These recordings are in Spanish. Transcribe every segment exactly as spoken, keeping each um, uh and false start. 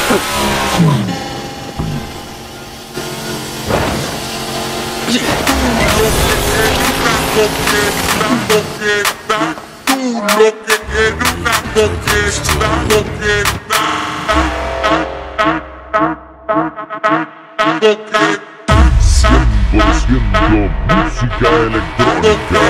Música electrónica.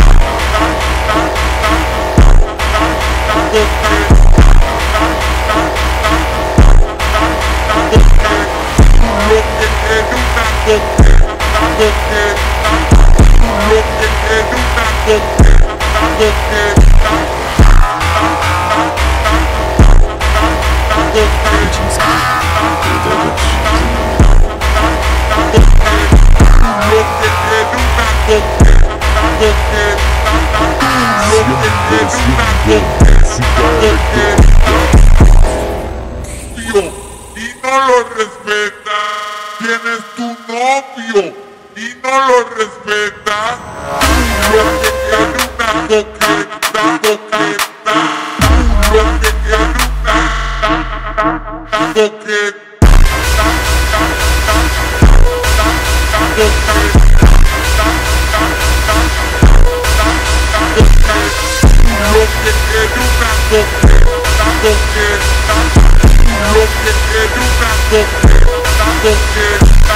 Tío, y no lo respeta. Tienes tu novio y no lo respeta. Lo que quiere una coqueta, coqueta. Lo que quiere una coqueta. Lo que quiere una coqueta, coqueta. Lo que quiere una coqueta, coqueta.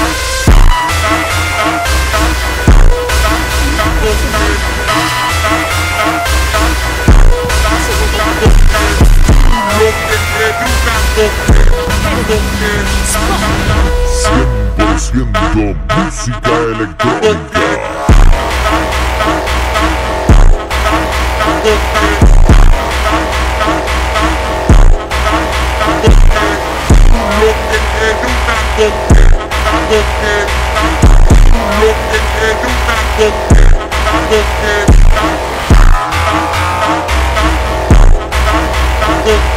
cien por ciento música electrónica. Coqueta.